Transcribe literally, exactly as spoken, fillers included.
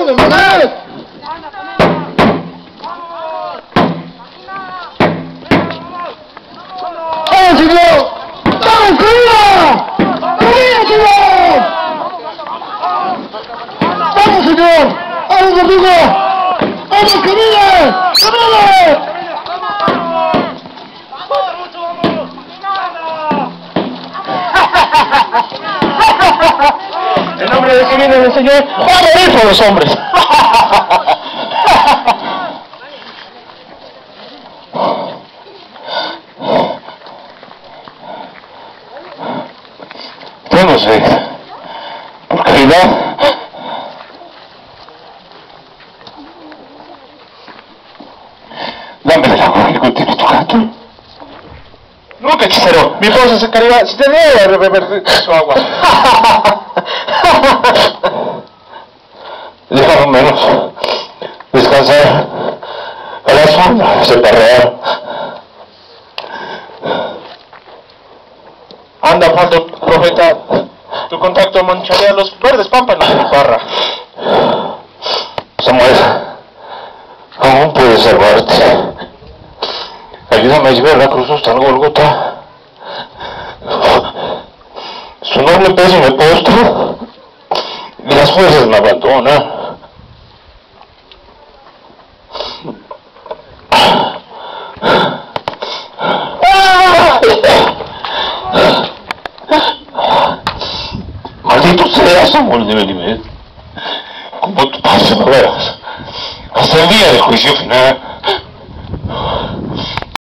¡Vamos, Manuel! ¡Vamos, señor! ¡Vamos, Camila! ¡Camila, señor! ¡Vamos, señor! ¡Vamos, amigo! ¡Vamos, Camila! ¡Camila! En nombre de que viene del Señor, va a morir por los hombres. Yo no sé, por caridad, dame el agua que contiene tu gato. Nunca, hechicero, mi esposa se caridad, si te debe beber su agua. Déjalo menos descansar a la sombra de ese perreo. Anda, faldo, profeta, tu contacto mancharía los verdes pámpanos de mi parra. Samuel, aún puedes salvarte. Ayúdame a llevar la cruz hasta el Golgota. Su noble peso me postro y las fuerzas me abandonan. Maldito seas, Samuel de Belimed, como tu padre me verás, hasta el día del juicio final.